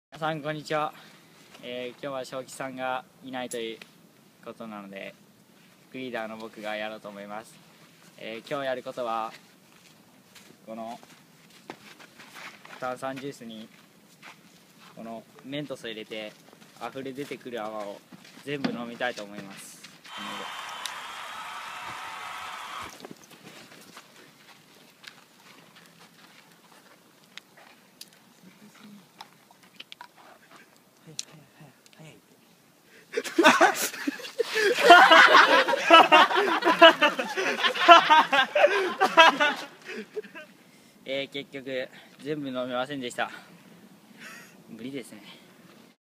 皆さんこんにちは。今日は正気さんがいないということなので、副リーダーの僕がやろうと思います。今日やることはこの炭酸ジュースにこのメントスを入れて溢れ出てくる泡を全部飲みたいと思います。結局全部飲めませんでした。無理ですね。